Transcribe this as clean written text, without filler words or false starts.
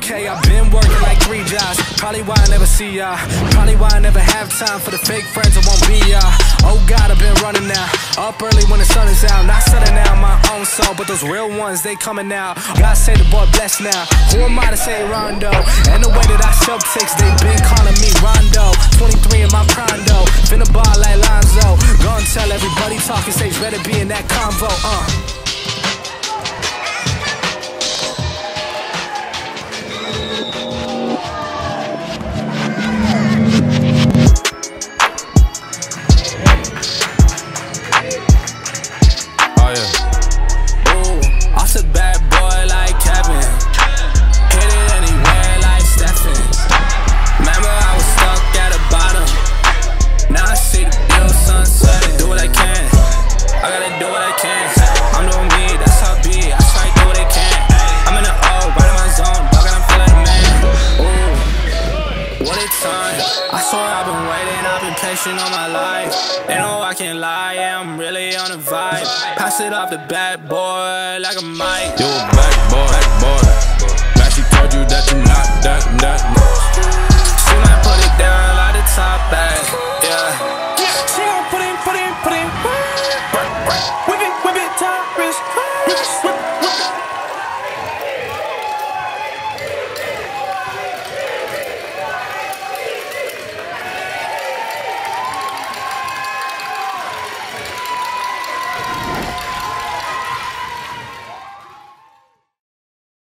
okay, I've been working like 3 jobs. Probably why I never see ya. Probably why I never have time for the fake friends that won't be ya. Oh God, I've been running now. Up early when the sun is out. Not setting down my own soul, but those real ones, they coming out. God say the boy blessed now. Who am I to say Rondo? And the way that I sell ticks, they been calling me Rondo. 23 in my prime though. Finna ball like Lonzo. Gonna tell everybody talking stage better be in that convo. I swear I've been waiting, I've been patient all my life. Ain't no I can't lie, yeah, I'm really on a vibe. Pass it off the bad boy like a mic. You a bad boy,